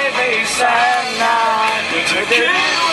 ไปแสนนานไม่ได้